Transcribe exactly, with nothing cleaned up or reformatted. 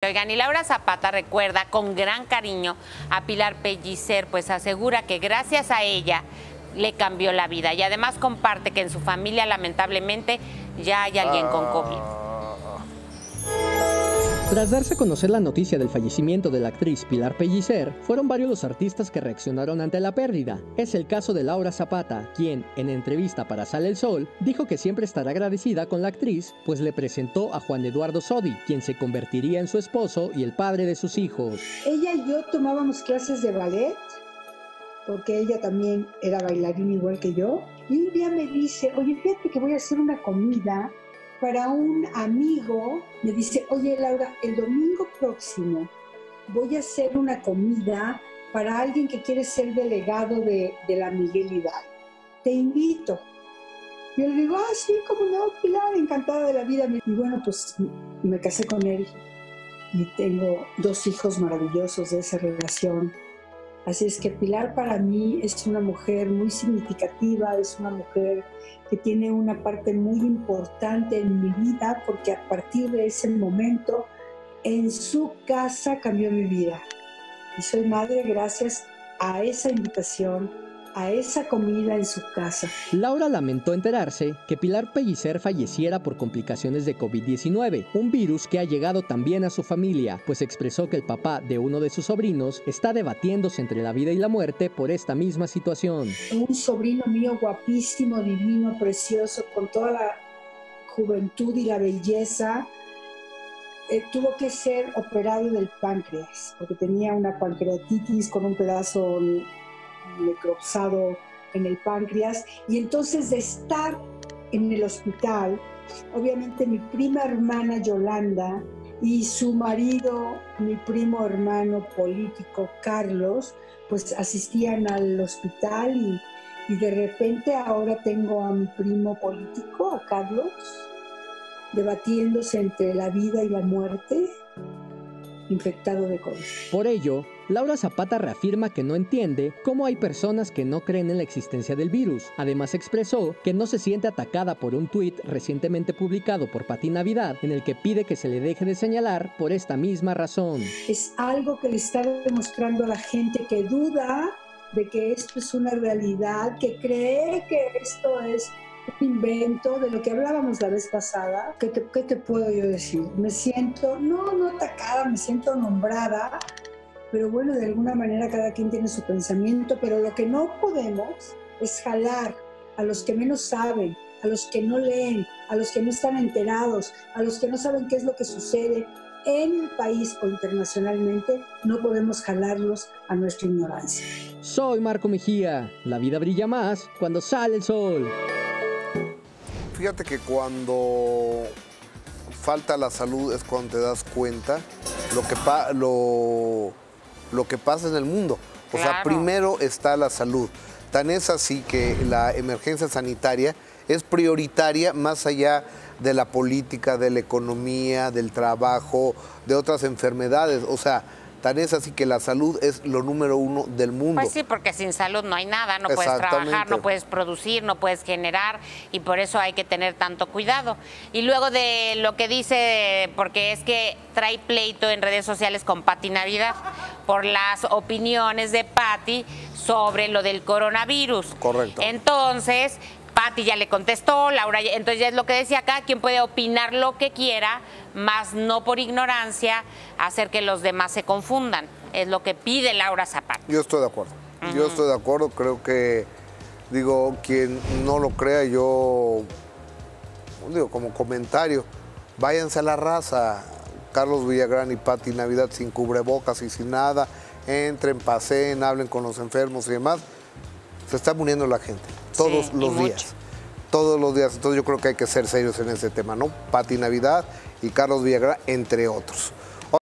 Oigan, y Laura Zapata recuerda con gran cariño a Pilar Pellicer, pues asegura que gracias a ella le cambió la vida. Y además comparte que en su familia, lamentablemente, ya hay alguien con COVID. Tras darse a conocer la noticia del fallecimiento de la actriz Pilar Pellicer, fueron varios los artistas que reaccionaron ante la pérdida. Es el caso de Laura Zapata, quien, en entrevista para Sale el Sol, dijo que siempre estará agradecida con la actriz, pues le presentó a Juan Eduardo Sodi, quien se convertiría en su esposo y el padre de sus hijos. Ella y yo tomábamos clases de ballet, porque ella también era bailarina igual que yo, y un día me dice, oye, fíjate que voy a hacer una comida para un amigo. Me dice, oye Laura, el domingo próximo voy a hacer una comida para alguien que quiere ser delegado de, de la Miguel Hidalgo. Te invito. Yo le digo, ah, sí, cómo no, Pilar, encantada de la vida. Y bueno, pues me casé con él y tengo dos hijos maravillosos de esa relación. Así es que Pilar para mí es una mujer muy significativa, es una mujer que tiene una parte muy importante en mi vida, porque a partir de ese momento en su casa cambió mi vida. Y soy madre gracias a esa invitación, a esa comida en su casa. Laura lamentó enterarse que Pilar Pellicer falleciera por complicaciones de COVID diecinueve, un virus que ha llegado también a su familia, pues expresó que el papá de uno de sus sobrinos está debatiéndose entre la vida y la muerte por esta misma situación. Un sobrino mío guapísimo, divino, precioso, con toda la juventud y la belleza, eh, tuvo que ser operado del páncreas, porque tenía una pancreatitis con un pedazo necropsado en el páncreas, y entonces de estar en el hospital, obviamente mi prima hermana Yolanda y su marido, mi primo hermano político Carlos, pues asistían al hospital y, y de repente ahora tengo a mi primo político, a Carlos, debatiéndose entre la vida y la muerte, infectado de COVID. Por ello, Laura Zapata reafirma que no entiende cómo hay personas que no creen en la existencia del virus. Además expresó que no se siente atacada por un tuit recientemente publicado por Pati Navidad, en el que pide que se le deje de señalar por esta misma razón. Es algo que le está demostrando a la gente que duda de que esto es una realidad, que cree que esto es un invento, de lo que hablábamos la vez pasada. ¿Qué te, qué te puedo yo decir? Me siento, no, no atacada, me siento nombrada, pero bueno, de alguna manera cada quien tiene su pensamiento, pero lo que no podemos es jalar a los que menos saben, a los que no leen, a los que no están enterados, a los que no saben qué es lo que sucede en el país o internacionalmente. No podemos jalarlos a nuestra ignorancia. Soy Marco Mejía. La vida brilla más cuando sale el sol. Fíjate que cuando falta la salud es cuando te das cuenta lo que, pa lo, lo que pasa en el mundo. O Claro. sea, primero está la salud. Tan es así que la emergencia sanitaria es prioritaria más allá de la política, de la economía, del trabajo, de otras enfermedades. O sea, tan es así que la salud es lo número uno del mundo. Pues sí, porque sin salud no hay nada, no puedes trabajar, no puedes producir, no puedes generar, y por eso hay que tener tanto cuidado. Y luego de lo que dice, porque es que trae pleito en redes sociales con Pati Navidad por las opiniones de Pati sobre lo del coronavirus. Correcto. Entonces, Pati ya le contestó, Laura, entonces ya es lo que decía acá, quien puede opinar lo que quiera, más no por ignorancia hacer que los demás se confundan. Es lo que pide Laura Zapata. Yo estoy de acuerdo. Uh-huh. Yo estoy de acuerdo. Creo que, digo, quien no lo crea, yo, digo, como comentario, váyanse a la raza. Carlos Villagrán y Pati Navidad sin cubrebocas y sin nada. Entren, pasen, hablen con los enfermos y demás. Se está muriendo la gente. Todos sí, los días. Mucho. Todos los días. Entonces yo creo que hay que ser serios en ese tema, ¿no? Pati Navidad y Carlos Villagrán, entre otros.